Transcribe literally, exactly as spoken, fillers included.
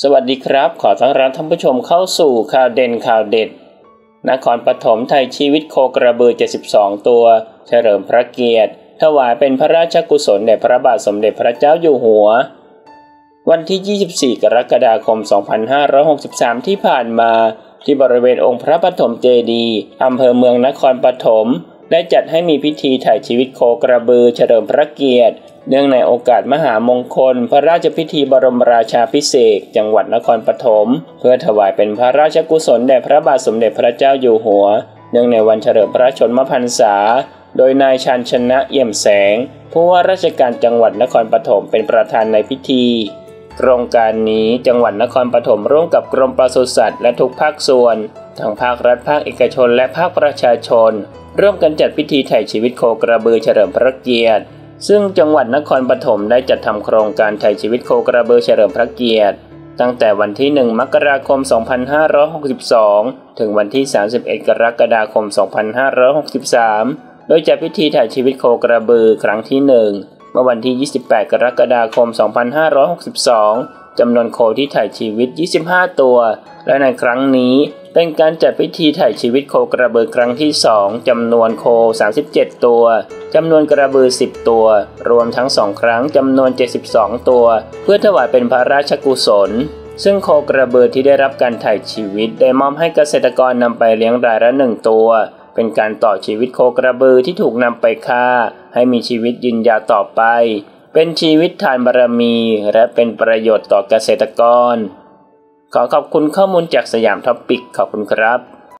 สวัสดีครับขอต้อนรับท่านผู้ชมเข้าสู่ข่าวเด่นข่าวเด็ดนครปฐมไถ่ชีวิตโคกระบือเจ็ดสิบสองตัวเฉลิมพระเกียรติถวายเป็นพระราชกุศลแด่พระบาทสมเด็จพระเจ้าอยู่หัววันที่ยี่สิบสี่กรกฎาคมสองพันห้าร้อยหกสิบสามที่ผ่านมาที่บริเวณองค์พระปฐมเจดีย์อำเภอเมืองนครปฐมได้จัดให้มีพิธีไถ่ชีวิตโคกระบือเฉลิมพระเกียรติเนื่องในโอกาสมหามงคลพระราชพิธีบรมราชาภิเษกจังหวัดนครปฐมเพื่อถวายเป็นพระราชกุศลแด่พระบาทสมเด็จพระเจ้าอยู่หัวเนื่องในวันเฉลิมพระชนมพรรษาโดยนายชันชนะเอี่ยมแสงผู้ว่าราชการจังหวัดนครปฐมเป็นประธานในพิธีโครงการนี้จังหวัดนครปฐมร่วมกับกรมปศุสัตว์และทุกภาคส่วนทั้งภาครัฐภาคเอกชนและภาคประชาชนร่วมกันจัดพิธีไถ่ชีวิตโคกระบือเฉลิมพระเกียรติซึ่งจังหวัดนครปฐมได้จัดทำโครงการไถ่ชีวิตโคกระบือเฉลิมพระเกียรติตั้งแต่วันที่หนึ่งมกราคมสองพันห้าร้อยหกสิบสองถึงวันที่สามสิบเอ็ดกรกฎาคมสองพันห้าร้อยหกสิบสามโดยจัดพิธีไถ่ชีวิตโคกระบือครั้งที่หนึ่งเมื่อวันที่ยี่สิบแปดกรกฎาคมสองพันห้าร้อยหกสิบสองจำนวนโคที่ไถ่ชีวิตยี่สิบห้าตัวและในครั้งนี้เป็นการจัดพิธีไถ่ชีวิตโคกระบือครั้งที่สองจำนวนโคสามสิบเจ็ดตัวจำนวนกระบือสิบตัวรวมทั้งสองครั้งจำนวนเจ็ดสิบสองตัวเพื่อถวายเป็นพระราชกุศลซึ่งโคกระบือที่ได้รับการไถ่ชีวิตได้มอบให้เกษตรกรนำไปเลี้ยงรายละหนึ่งตัวเป็นการต่อชีวิตโคกระบือที่ถูกนำไปฆ่าให้มีชีวิตยืนยาวต่อไปเป็นชีวิตทานบารมีและเป็นประโยชน์ต่อเกษตรกรขอขอบคุณข้อมูลจากสยามท็อปปิกขอบคุณครับ